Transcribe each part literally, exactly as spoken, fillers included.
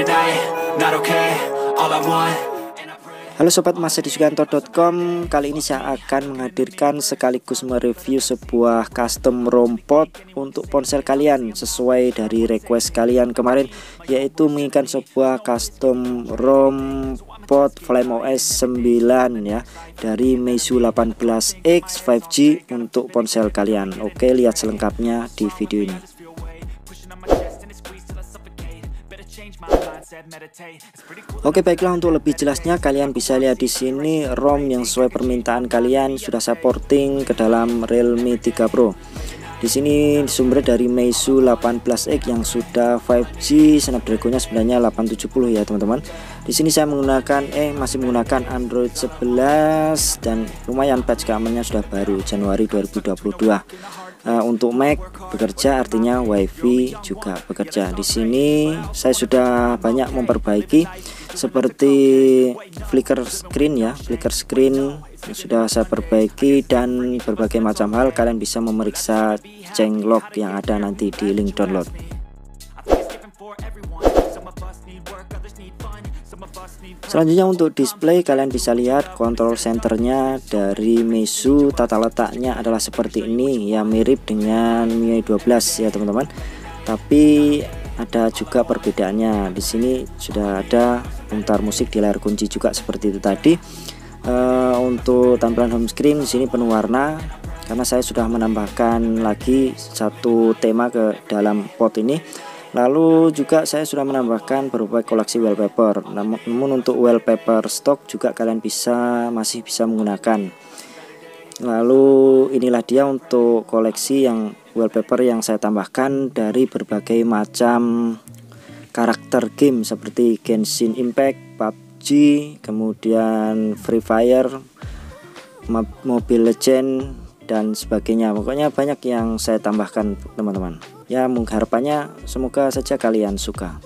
Halo sobat masedisuganto dot com, kali ini saya akan menghadirkan sekaligus mereview sebuah custom ROM port untuk ponsel kalian sesuai dari request kalian kemarin, yaitu menginginkan sebuah custom ROM port FlameOS sembilan ya dari Meizu delapan belas X lima G untuk ponsel kalian. Oke, lihat selengkapnya di video ini. Oke, baiklah, untuk lebih jelasnya kalian bisa lihat di sini ROM yang sesuai permintaan kalian sudah saya porting ke dalam Realme tiga Pro. Di sini sumber dari Meizu delapan belas X yang sudah lima G, Snapdragon-nya sebenarnya delapan tujuh puluh ya teman-teman. Di sini saya menggunakan eh masih menggunakan Android sebelas dan lumayan patch keamanannya sudah baru Januari dua ribu dua puluh dua. Uh, untuk Mac bekerja, artinya WiFi juga bekerja. Di sini saya sudah banyak memperbaiki seperti flicker screen ya, flicker screen sudah saya perbaiki dan berbagai macam hal. Kalian bisa memeriksa changelog yang ada nanti di link download. Selanjutnya untuk display, kalian bisa lihat control centernya dari Meizu, tata letaknya adalah seperti ini ya, mirip dengan M I U I dua belas ya teman-teman. Tapi ada juga perbedaannya. Di sini sudah ada putar musik di layar kunci juga seperti itu tadi. Uh, untuk tampilan home screen di sini penuh warna karena saya sudah menambahkan lagi satu tema ke dalam port ini. Lalu juga saya sudah menambahkan berbagai koleksi wallpaper. Namun, namun untuk wallpaper stok juga kalian bisa masih bisa menggunakan. Lalu inilah dia untuk koleksi yang wallpaper yang saya tambahkan dari berbagai macam karakter game seperti Genshin Impact, P U B G, kemudian Free Fire, Mobile Legends dan sebagainya. Pokoknya banyak yang saya tambahkan teman-teman. Ya, harapannya semoga saja kalian suka.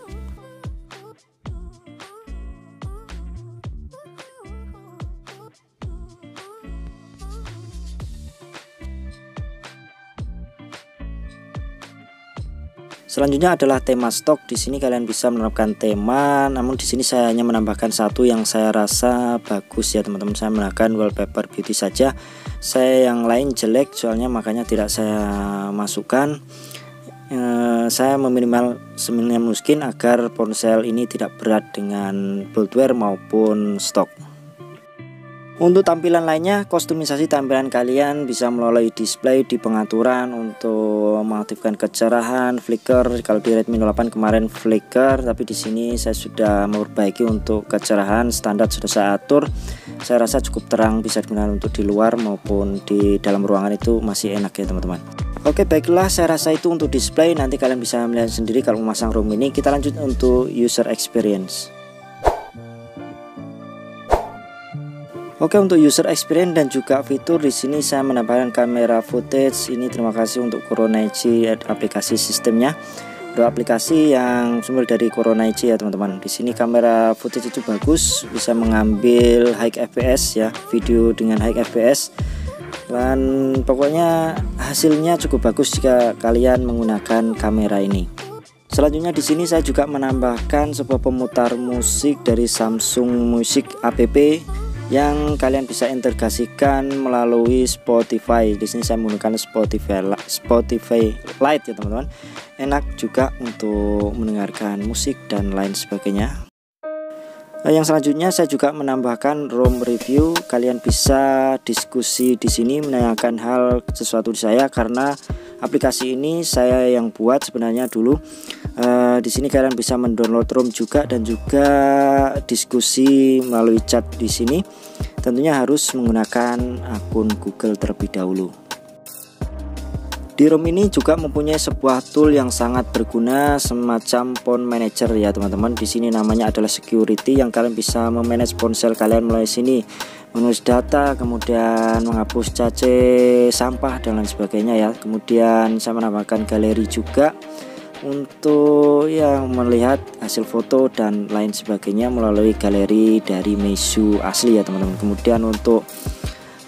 Selanjutnya adalah tema stok. Di sini kalian bisa menerapkan tema, namun di sini saya hanya menambahkan satu yang saya rasa bagus ya teman-teman. Saya menambahkan wallpaper beauty saja. Saya yang lain jelek soalnya, makanya tidak saya masukkan. E, saya meminimal seminimal mungkin agar ponsel ini tidak berat dengan bloatware maupun stok. Untuk tampilan lainnya, kostumisasi tampilan kalian bisa melalui display di pengaturan untuk mengaktifkan kecerahan, flicker. Kalau di Redmi Note delapan kemarin flicker, tapi di sini saya sudah memperbaiki untuk kecerahan standar sudah saya atur. Saya rasa cukup terang, bisa digunakan untuk di luar maupun di dalam ruangan, itu masih enak ya teman-teman. Oke, baiklah, saya rasa itu untuk display. Nanti kalian bisa melihat sendiri kalau memasang ROM ini. Kita lanjut untuk user experience. Oke, untuk user experience dan juga fitur di sini saya menambahkan kamera footage. Ini terima kasih untuk Coronaichi aplikasi sistemnya. Dua aplikasi yang sumber dari Coronaichi ya teman-teman. Di sini kamera footage itu bagus, bisa mengambil high F P S ya, video dengan high F P S. Dan pokoknya hasilnya cukup bagus jika kalian menggunakan kamera ini. Selanjutnya di sini saya juga menambahkan sebuah pemutar musik dari Samsung Music app yang kalian bisa integrasikan melalui Spotify. Di sini saya menggunakan Spotify Spotify Lite ya teman-teman. Enak juga untuk mendengarkan musik dan lain sebagainya. Nah, yang selanjutnya saya juga menambahkan ROM review. Kalian bisa diskusi di sini, menanyakan hal sesuatu di saya karena aplikasi ini saya yang buat sebenarnya dulu. Uh, di sini kalian bisa mendownload ROM juga dan juga diskusi melalui chat di sini. Tentunya harus menggunakan akun Google terlebih dahulu. Di ROM ini juga mempunyai sebuah tool yang sangat berguna, semacam phone manager ya teman-teman. Di sini namanya adalah security, yang kalian bisa memanage ponsel kalian melalui sini, menulis data, kemudian menghapus cache, sampah dan lain sebagainya ya. Kemudian saya menambahkan galeri juga untuk yang melihat hasil foto dan lain sebagainya melalui galeri dari Meizu asli ya teman-teman. Kemudian untuk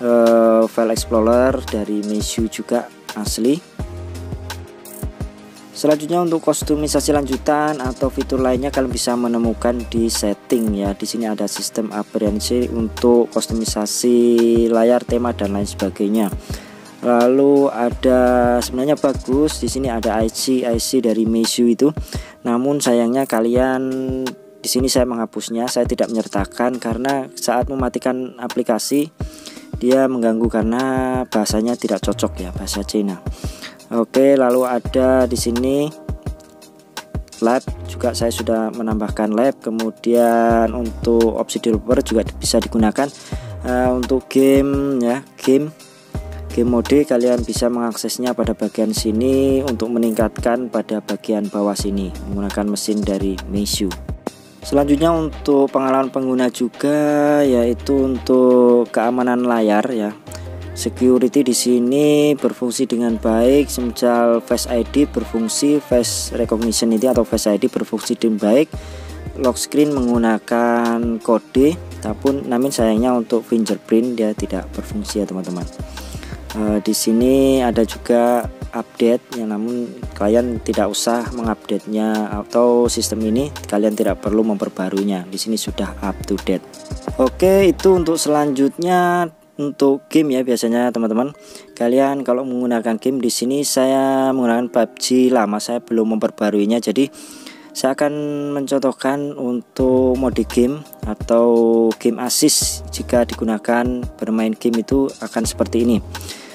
uh, file explorer dari Meizu juga asli. Selanjutnya untuk kustomisasi lanjutan atau fitur lainnya kalian bisa menemukan di setting ya. Di sini ada sistem aprehensi untuk kustomisasi layar, tema dan lain sebagainya. Lalu ada sebenarnya bagus di sini ada I C I C dari Meizu itu. Namun sayangnya kalian di sini saya menghapusnya, saya tidak menyertakan karena saat mematikan aplikasi dia mengganggu karena bahasanya tidak cocok ya, bahasa Cina. Oke, lalu ada di sini lab juga saya sudah menambahkan lab. Kemudian untuk opsi developer juga bisa digunakan uh, untuk game ya, game game mode kalian bisa mengaksesnya pada bagian sini untuk meningkatkan pada bagian bawah sini menggunakan mesin dari Meizu. Selanjutnya untuk pengalaman pengguna juga, yaitu untuk keamanan layar ya. Security di sini berfungsi dengan baik, semisal Face I D berfungsi, Face Recognition ini atau Face I D berfungsi dengan baik. Lock screen menggunakan kode, tapi namun sayangnya untuk fingerprint dia tidak berfungsi ya teman-teman. E, di sini ada juga update ya, namun kalian tidak usah mengupdate-nya atau sistem ini kalian tidak perlu memperbaruinya. Di sini sudah up to date. Oke, itu untuk selanjutnya. Untuk game ya, biasanya teman-teman kalian kalau menggunakan game di sini saya menggunakan P U B G lama, saya belum memperbaruinya, jadi saya akan mencontohkan untuk mode game atau game assist. Jika digunakan bermain game itu akan seperti ini.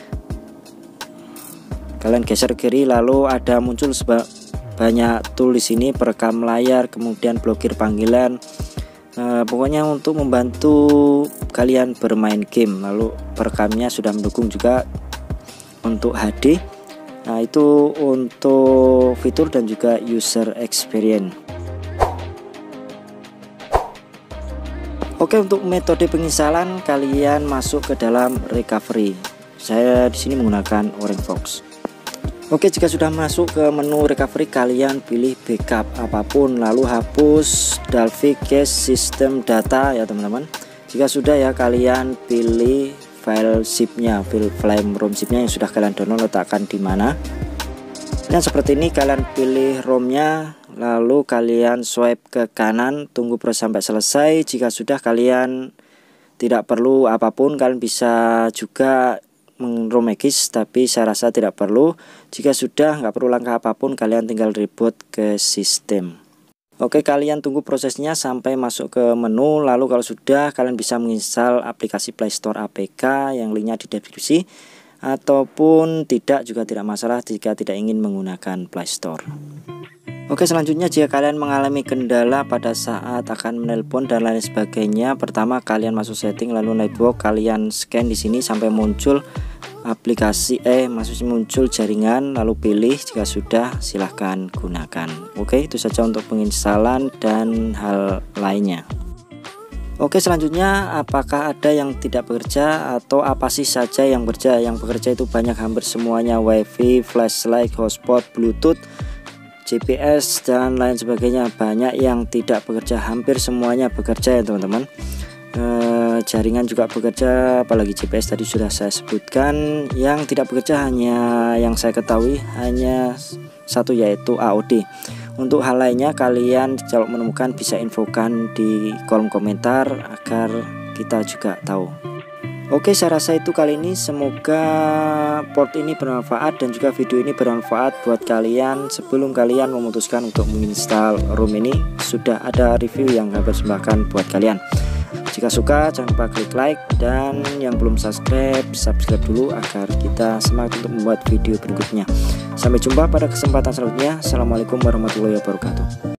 Kalian geser kiri, lalu ada muncul banyak tool di sini, perekam layar, kemudian blokir panggilan. Uh, pokoknya untuk membantu kalian bermain game. Lalu perekamnya sudah mendukung juga untuk H D. Nah, itu untuk fitur dan juga user experience. Oke, untuk metode penginstalan kalian masuk ke dalam recovery. Saya di sini menggunakan Orange Fox. Oke, jika sudah masuk ke menu recovery kalian pilih backup apapun, lalu hapus Dalvik cache sistem data ya teman-teman. Jika sudah ya kalian pilih file zipnya, file flame rom zipnya yang sudah kalian download, letakkan di mana. Nah, seperti ini kalian pilih romnya, lalu kalian swipe ke kanan, tunggu proses sampai selesai. Jika sudah kalian tidak perlu apapun, kalian bisa juga mengromekis, tapi saya rasa tidak perlu. Jika sudah nggak perlu langkah apapun, kalian tinggal reboot ke sistem. Oke, kalian tunggu prosesnya sampai masuk ke menu. Lalu kalau sudah, kalian bisa menginstal aplikasi Play Store A P K yang linknya di deskripsi, ataupun tidak juga tidak masalah jika tidak ingin menggunakan Play Store. Oke, selanjutnya jika kalian mengalami kendala pada saat akan menelpon dan lain sebagainya, pertama kalian masuk setting, lalu network, kalian scan di sini sampai muncul aplikasi eh maksudnya muncul jaringan, lalu pilih. Jika sudah silahkan gunakan. Oke, itu saja untuk penginstalan dan hal lainnya. Oke, selanjutnya apakah ada yang tidak bekerja atau apa sih saja yang bekerja? Yang bekerja itu banyak, hampir semuanya, WiFi, flashlight, hotspot, Bluetooth, G P S dan lain sebagainya. Banyak yang tidak bekerja, hampir semuanya bekerja ya teman-teman. E, jaringan juga bekerja, apalagi G P S tadi sudah saya sebutkan. Yang tidak bekerja hanya yang saya ketahui hanya satu, yaitu A O D. Untuk hal lainnya kalian kalau menemukan bisa infokan di kolom komentar agar kita juga tahu. Oke, saya rasa itu kali ini. Semoga port ini bermanfaat dan juga video ini bermanfaat buat kalian. Sebelum kalian memutuskan untuk menginstal ROM ini, sudah ada review yang saya persembahkan buat kalian. Jika suka jangan lupa klik like, dan yang belum subscribe, subscribe dulu agar kita semangat untuk membuat video berikutnya. Sampai jumpa pada kesempatan selanjutnya. Assalamualaikum warahmatullahi wabarakatuh.